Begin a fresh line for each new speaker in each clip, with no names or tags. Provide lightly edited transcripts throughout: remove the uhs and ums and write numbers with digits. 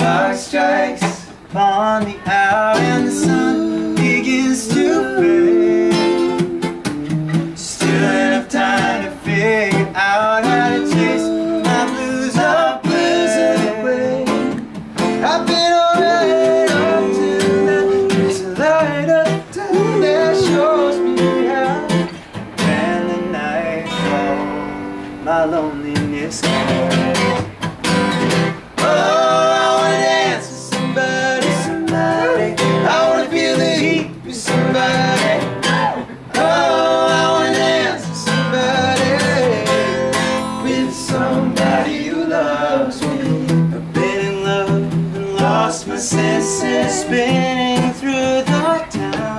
clock strikes upon the hour and the sun begins to fade. Still enough time to figure out how to chase my blues away. I've been alright up till now. There's a light up that shows me how. When the night falls, my loneliness calls. Oh, I wanna dance with somebody, somebody. I wanna feel the heat with somebody. Oh, I wanna dance with somebody, with somebody who loves me. I've been in love and lost my senses, spinning through the town.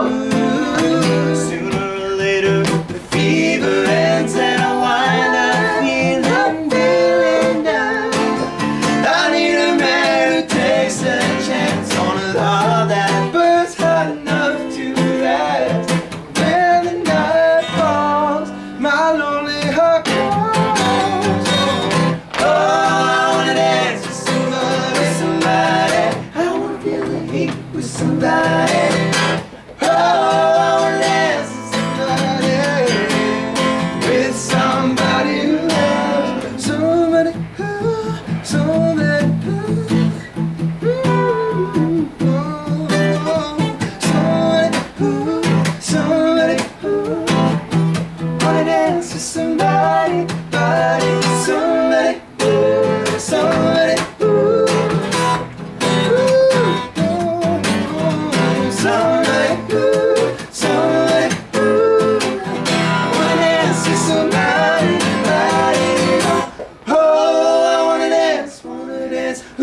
Sooner or later, the fever ends and I wind up feeling down. I need a man who takes a chance on a heart that burns hot enough to last. When the night falls, my lonely heart calls. Oh, I wanna dance with somebody, somebody. I wanna feel the heat with somebody. Oh, I wanna dance with somebody, with somebody who loves somebody, somebody, somebody, wanna dance with somebody, body, somebody, somebody, somebody, somebody, wanna dance with somebody, body. Oh, I wanna dance, wanna dance.